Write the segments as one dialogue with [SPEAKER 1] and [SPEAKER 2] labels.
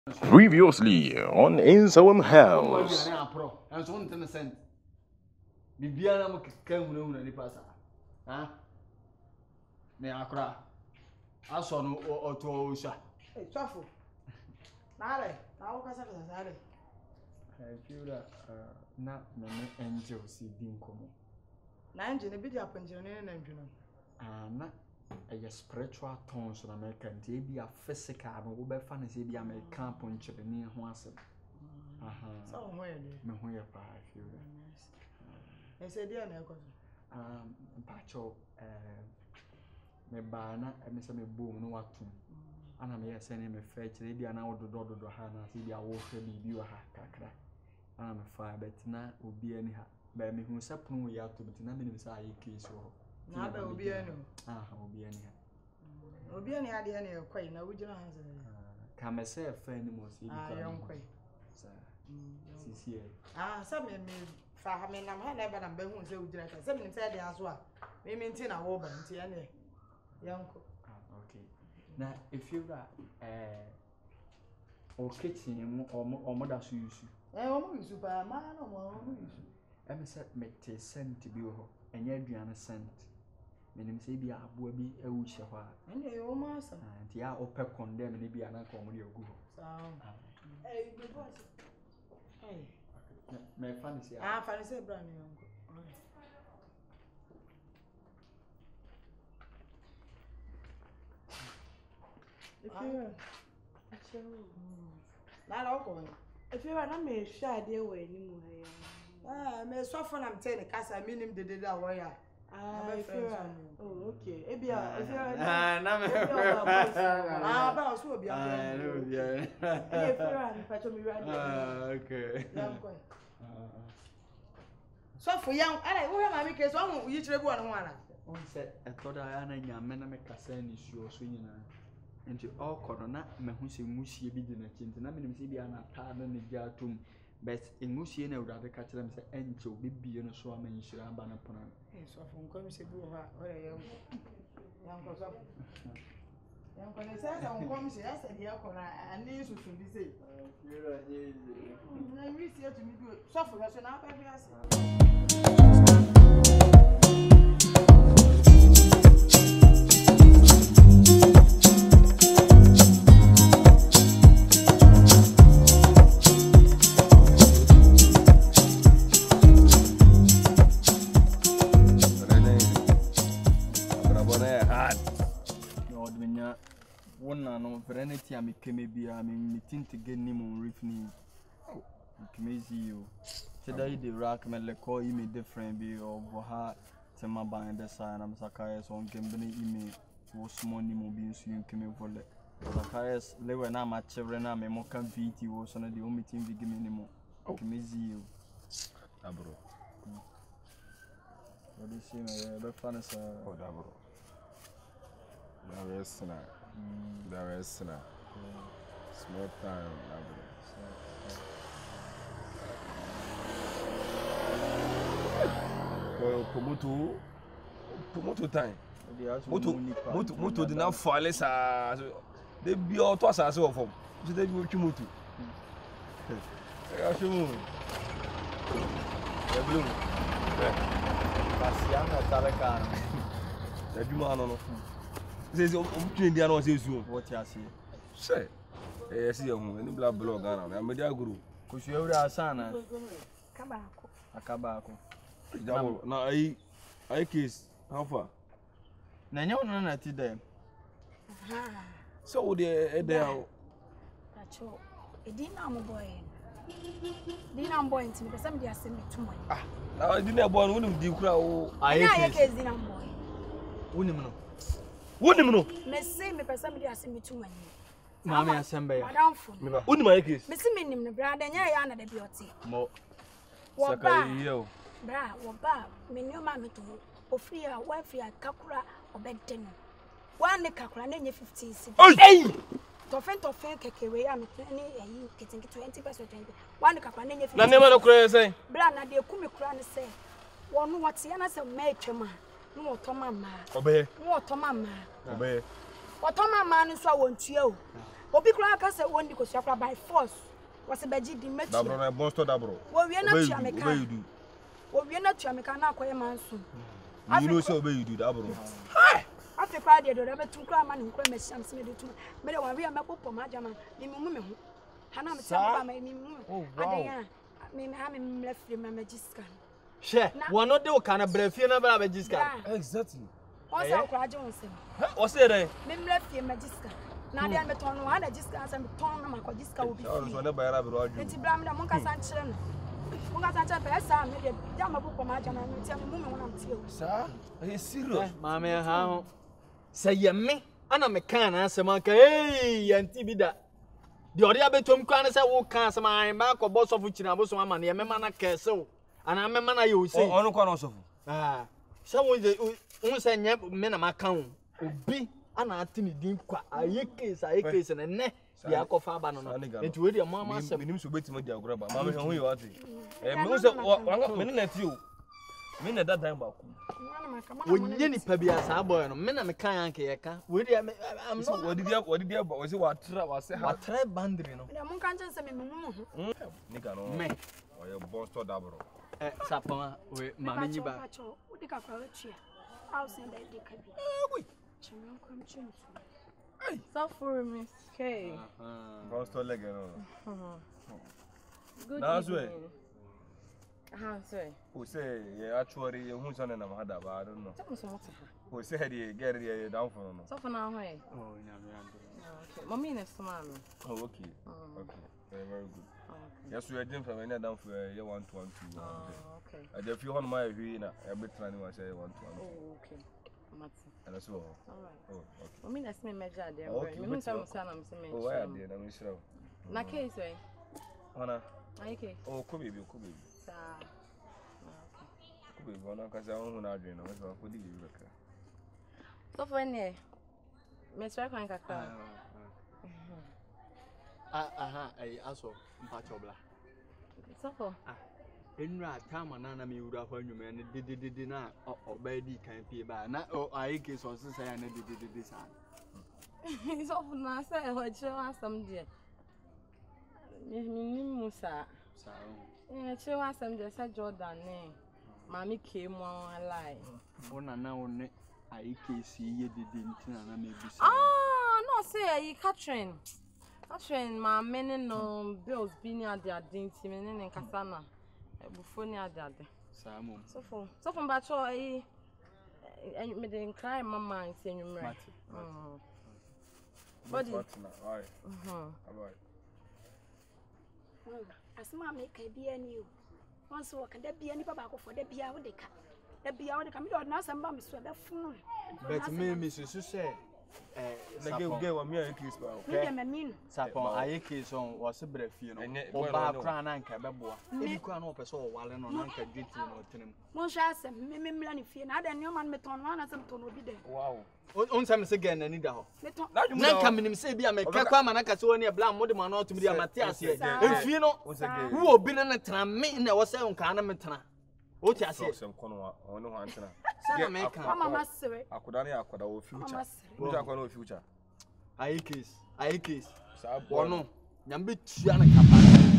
[SPEAKER 1] Previously on Nsawam House.
[SPEAKER 2] A spiritual tones in America, and be a physical, but we find is be American punch near Hansel. Somewhere, I said, dear, Pacho, me bana, and Miss Boom, no what to. And I'm here sending me fetch, maybe an hour to do the Hannah, see the water be you a hacker. I'm a fire, but now will be anyhow. By me who's up, we have to be to nothing inside a case or. Now there will be any. Will be any. Will be any idea any quite now. Would you answer? Can I say a friend was young quay? Some men Fahamin, I'm never and Ben who say, seven inside the answer. We maintain a woman, any young. Okay. Now, if you are or kitchen or mother use you, super man or more use. Emma said, make a cent to be and yet be an assent. Meaning, say, be a boy be a witcher. And they almost and the hour of pep condemn and be an uncommon or good. Hey, my fancy. Fancy, brand new. If you not all going. If you are not made shy, dear way anymore. May soften I'm telling the cast, I mean him the day that way. Oh, okay. If you are, okay. So for young, I make us one you trade one. On set, I thought I am a cassin issue or swinging. And you all corona, my hussy mushy be in a chin, and I'm in an pardon the jar tomb. But in Mushy, I would rather catch them say, and to be in a swam and you should have ban upon her. So from Commissioner young says, I'm Commissioner, I said, I need to be said. I wish you to me good. Suffer us and up every I mean, meeting to get him on reef knee. Oh, you. Today, the rock may call him a different be of her. Tema by the sign. I'm Sakai's on Gambini email. Was small Nimo being soon came for the Sakai's level now. My children are more comfy. Was on the only team we give me anymore. Okay, you. Abro. What do you see? My fun is a Dabro. There is small time. Promoto time. Moto did not fall as they be all toss as well from. So they will come to. The bloom. Bassiana Talacan. The Dumano. Says, Indian was his room. What you see? Say, I see a woman, black blog, and I'm a dear guru. Because you have a son. Cabaco. Now, I kiss. How far? Now, none at them. So, they're that's all. A dinner boy. Dinner boy, because somebody has sent me too much. Ah, I didn't born one of the crowd. I guess dinner boy. Women. What do you know? Messi, me somebody has sent me too many. Mamma, assembly. Madame, what do my case? Messi, me brother, and I am the beauty. More. What bra, what bra, me new mammy to free a wife, a kakura or bed ten. One the kakura, and then 15. Hey! Toffen, Kakaway, I'm getting 20%. One the kakura, and then 15. Never crazy. Blana, dear Kumikran say, one what's the answer, major man. No, Tomama. Obey. What Tomama? Obey. What Tomama is so won't you? Obi kura ka say won di ko sua by force. Was beji di mechi.
[SPEAKER 3] Dabro na bonsto dabro.
[SPEAKER 2] Wo wie na tua me kan. Wo wie na tua me kan na akoye manso.
[SPEAKER 3] You know say obey you do dabro.
[SPEAKER 2] Hi. Afi kwa de do be tun kura ma ni kura me sham se me de tun. Me de wan wi am popo ma jama. Ni mu me ho. Hana me tell me mu. Adeya. Me ha me mlefri me magiska.
[SPEAKER 4] She, one no dey kana brefie na bra magiska.
[SPEAKER 3] Exactly.
[SPEAKER 2] O say kura je won sem.
[SPEAKER 4] O say dey.
[SPEAKER 2] Me mlefri magiska. Na de me ton no ha magiska say me ton na ma ko magiska obi.
[SPEAKER 3] So na bayara bro aju.
[SPEAKER 2] Enti bra me da mon ka san kire no. Mon ka san kire be sa me de jama popo ma jama me ti me mu me wona mtie o.
[SPEAKER 3] Sir, are you serious?
[SPEAKER 4] Mama ha ho. Say ye me ana me kan na asem aka yanti bi da. De ori abetom kwa na say wo kan asem an ba ko boss of china boss ma na ye me mana kese o. Ana me mana ye o say.
[SPEAKER 3] Onu kwa na osofu.
[SPEAKER 4] Say wo say nye me na ma kan obi ana atini din kwa aye case na ne bi akofa aba no no. Enti we de mama asem.
[SPEAKER 3] Me nim so betima di agora ba. Mama ho ye wati. Me say me na ti o. Me na that time ba ku.
[SPEAKER 4] Wonye ni pa bia sa boy no me na me kan anke ye ka we dey am
[SPEAKER 3] so what did you we say what say
[SPEAKER 4] what try boundary no
[SPEAKER 2] dem kan chen se me mumu
[SPEAKER 3] nigga no
[SPEAKER 4] me
[SPEAKER 3] o ye bonsto dabro
[SPEAKER 4] sapon we ma me nyi ba
[SPEAKER 2] o de ka kwa wetua house and dey ka bi
[SPEAKER 3] we
[SPEAKER 2] chimon kom chinsu
[SPEAKER 5] hey so for miss K
[SPEAKER 3] bonsto leg no
[SPEAKER 5] good
[SPEAKER 3] evening.
[SPEAKER 5] Sorry.
[SPEAKER 3] Who say yeah actually who's on na mahada ba I don't know. Who say the get the down for no.
[SPEAKER 5] So for now hey.
[SPEAKER 3] Oh
[SPEAKER 5] okay. Mommy na small.
[SPEAKER 3] Oh okay. Okay. Very good. Yes we are doing from any down for year 1 to 1 2.
[SPEAKER 5] Okay.
[SPEAKER 3] I just feel on my hwi na e be try no say 1 to 1.
[SPEAKER 5] Oh okay. Mati.
[SPEAKER 3] And so all
[SPEAKER 5] right.
[SPEAKER 3] Oh okay.
[SPEAKER 5] Mommy na me measure there. Me say na me say me.
[SPEAKER 3] Oh why there na me shira.
[SPEAKER 5] Na case way.
[SPEAKER 3] Ona.
[SPEAKER 5] Okay.
[SPEAKER 3] Oh ko baby.
[SPEAKER 5] Sa.
[SPEAKER 3] Ko baby ona ka say on na adwen na so ko di bi beka.
[SPEAKER 5] So for any me try kan kakra.
[SPEAKER 4] Ai aso mpacho bla.
[SPEAKER 5] So for
[SPEAKER 4] enra tama na me wura fa nwuma ne dedede na oba di kan pie ba na ai ke so say na dedede sa.
[SPEAKER 5] So for na say ho chiro asam die. Me musa.
[SPEAKER 4] Sa
[SPEAKER 5] chiro asam die say Jordan ne. Mami came on lie.
[SPEAKER 4] Ona na one ai ke si ye dede ntina na me bisa.
[SPEAKER 5] No say Catherine. Catherine ma mene no bills bi ni ade ade nti me ne nkasa na. Bufo ni ade ade.
[SPEAKER 4] Samom.
[SPEAKER 5] So for ba cho me dey cry mama nti enwumre. Body.
[SPEAKER 3] Alright. Alright.
[SPEAKER 2] Asma me ka bia ni o. Once wo ka da bia ni baba ko fo da bia wo de ka. Da bia wo de ka me do na samba me so be fun.
[SPEAKER 4] But me so say
[SPEAKER 3] na get wa me a case ba.
[SPEAKER 2] Me
[SPEAKER 4] sapon aye case on was brefie no. O ba kra na nka beboa. E bi kra na o pese o wale no na nka dweti no tenem.
[SPEAKER 2] Mo sha asem me mla ni fie na ada ni o man me ton na asem ton obi de.
[SPEAKER 3] Wow.
[SPEAKER 4] On sam se gen na ni da ho.
[SPEAKER 2] Me ton.
[SPEAKER 4] Na nka minim se bi a me ka kwa ma na ka se woni e bla mo de ma na otum di amate ase. Enfie no. Wo obi na tena me na wo se nka na me tena. O ti ase.
[SPEAKER 3] Sem kono ono ho antena.
[SPEAKER 4] Sana me ka.
[SPEAKER 2] Mama sere.
[SPEAKER 3] Akoda na akoda wo future. Wo ja kono wo future.
[SPEAKER 4] Aye case.
[SPEAKER 3] Sa
[SPEAKER 4] bono. Nyambe tua na kapa.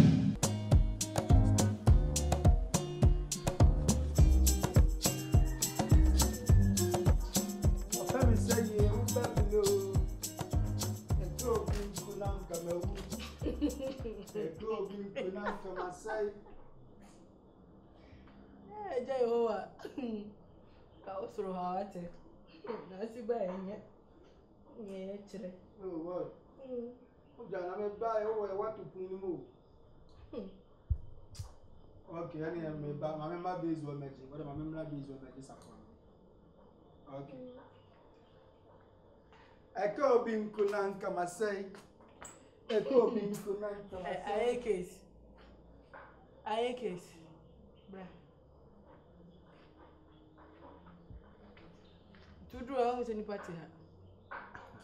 [SPEAKER 5] Jehovah. Ka osoro hawate. Na si ba enye. Ye chire.
[SPEAKER 6] Oh what? Ujana me buy o what to pun mo. Okay, ani me ba ma member base wo meji. What ma member base wo meji sapon. Okay. Eko obi nkunanka masai. Eko obi nkunanka masai.
[SPEAKER 5] Aye case. Bra. Tudu a ho se ni party ha.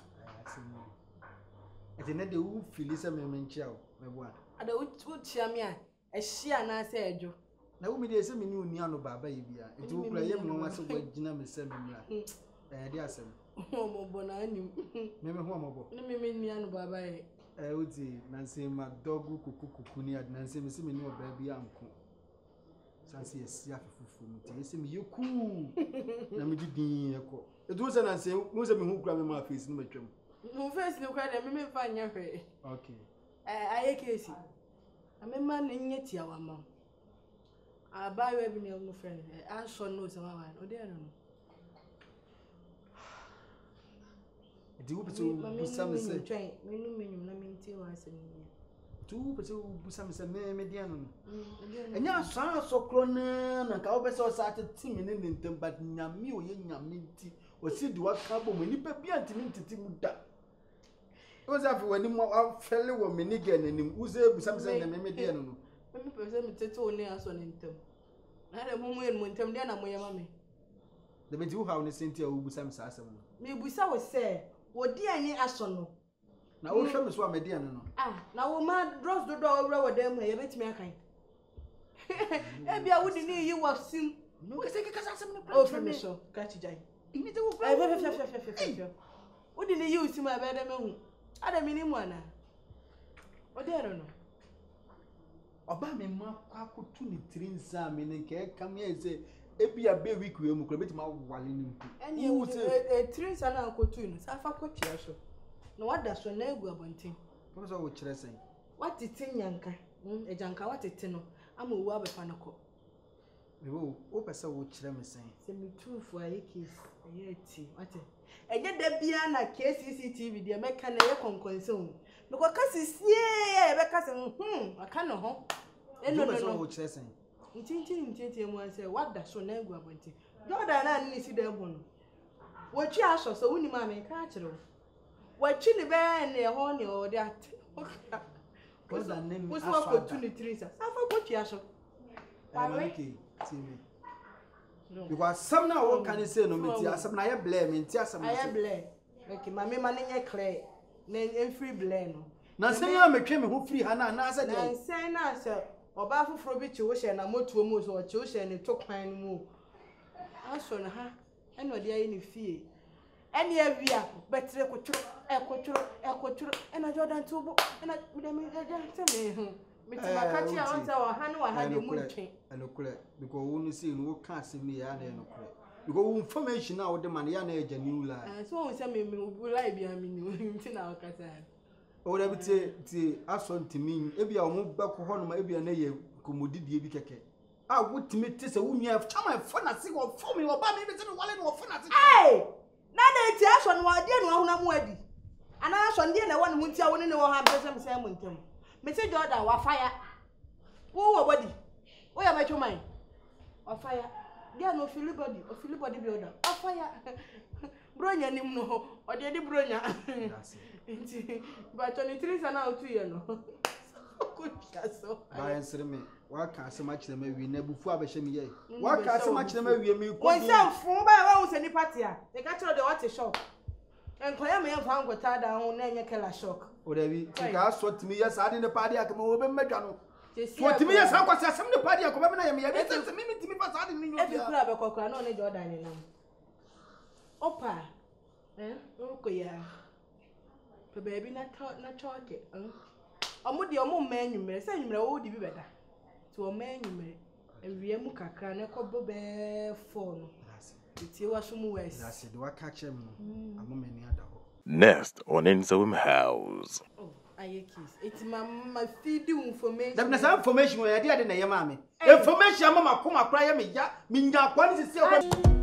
[SPEAKER 6] Ete na de wu feel se me menchia o me boa.
[SPEAKER 5] Ada u chia me a ehia na se ejo.
[SPEAKER 6] Na wu me de se me ni oni anu baba yi bia. Ete wo kura ye me nwa se wo gina me se me mra. De asem.
[SPEAKER 5] Mo bo na anim.
[SPEAKER 6] Me ho mo bo.
[SPEAKER 5] Ni me ni anu baba yi.
[SPEAKER 6] Uti Nancy ma dogu kuku ni ad Nancy me see me no baby anko. Sansi esia fufu muti. Ese me yoku. Na me didi eko. Edu se Nancy, mo se me hu kura me ma face no metwam.
[SPEAKER 5] No face no kura me fa nya hwe.
[SPEAKER 6] Okay.
[SPEAKER 5] Aye kesi. Amema na nye tia wa ma. Abai we bi na no friend. Answer no se wa. O dey no.
[SPEAKER 6] Do you busam say
[SPEAKER 5] train menu na minti wa se ni
[SPEAKER 6] do you busam say me mediano enya so krona na ka obese o sa tete me ne ntem but nyame o ye nyame nti o si di waka bo mo nipa bi antimi ntiti mu da o za fi wani mo afele wo me ni ge nanim uze busam say na me mediano no
[SPEAKER 5] me pese me tete o ne aso ne ntem na de mo mo ntem de na mo ye ma me
[SPEAKER 6] de be di how ne senti a wo busam sa asem no
[SPEAKER 5] me busa wo se wodi anye aso no
[SPEAKER 6] na wo hwe me so amediano no
[SPEAKER 5] na wo ma dross do do wura wo dem he betimi akan e bia wodi ni yi wasim
[SPEAKER 6] no ke se ke kasa asem no
[SPEAKER 5] o fe me so ka chi jai
[SPEAKER 6] ini de wo
[SPEAKER 5] fe wodi ni yi usim abe dem hu ada mi ni mu ana odi ero no
[SPEAKER 6] oba me ma kwa kotu ni trinza me ne ke kam ye se ebia be week we mu kro betima wale ni mpu
[SPEAKER 5] eni e trinza na kotu ni safa kotua so no wada so na egu abonten
[SPEAKER 6] professor wo kire sen
[SPEAKER 5] watete nyanka ejanka watete no ama owu abefa no ko
[SPEAKER 6] ewo o pese wo kire me sen
[SPEAKER 5] se me tufu aye case aye ti wate enye da bia na KCCTV de meka na ye konkonse o no ko kasisie ye be kase aka no ho eno no
[SPEAKER 6] wo kire sen
[SPEAKER 5] ntinti mu anse wada so na egu abonten Jordan na ni si da bu no wo twi aso so woni ma me ka kire wachi ni be na ho ni o de at
[SPEAKER 6] because the name
[SPEAKER 5] was what opportunity safa ko twa so
[SPEAKER 6] okay tv because some na wo kan say no meti asem na ye blame meti asem na
[SPEAKER 5] ye blame okay ma me ma nye clear na free blame no
[SPEAKER 6] na say ya metwe me ho free ha na asa de
[SPEAKER 5] na say na say oba foforo bi chi wo hye na motuo mu so chi wo hye ne to kwan mu aso na ha eno de ayi ne fie eni awia betre ekoturo ena Jordan tubo ena me teme mitima kati a onta wa hanu wa hade mu twen
[SPEAKER 6] enokure because wo no see no ka asem ni ya na enokure because wo information na wo de man ya na eja new lie
[SPEAKER 5] so wo say me lie bia me ni nti na wakata
[SPEAKER 6] o da bi ti aso ntimi ebia wo beko ho no ma ebia na ye komodidie bi keke a wo timi ti se wo nua chama fo na se wo fo me wo ba me bi se me wale no fo na se
[SPEAKER 5] na de ti aso no ade no ahuna mu adi ana aso ndie na won hu ti a woni ne wo ha pese me say mu ntem me say Jordan wa fire wo body wo ya mecho man wa fire dia no feel body builder wa fire bronya nim no o de di bronya nti ba 23 sana otu ye no ko chaso
[SPEAKER 6] ba ensere me wa ka asema kire ma wi na bufu abehye me ye wa ka asema kire ma wi me ko
[SPEAKER 5] won say fun ba wa se ni party a e ka tro de what shop enkoya me fa ngota da ho na enye kala shock
[SPEAKER 6] o da bi ti ka so timi ye sa de ne party akama wo be medwa no so timi ye sa kwase asem ne party akoma be na ye me ye be se me timi pa sa de ni nyo
[SPEAKER 5] e fi kura be kokora na ne Jordan ni nam opa ko ya pe baby na choke omudi omo ma enwumere se enwumere wo di bi beda ti o ma enwumere ewie mu kakra na kobo be phone ti wa so mu west
[SPEAKER 6] that's it wa catch him amomani ada ho
[SPEAKER 1] Next on Nsawam House.
[SPEAKER 5] oh aye kiss it's my feed information
[SPEAKER 6] that na some information we dey na ye ma me information mama koma kra ye me ya me nya kwa ni se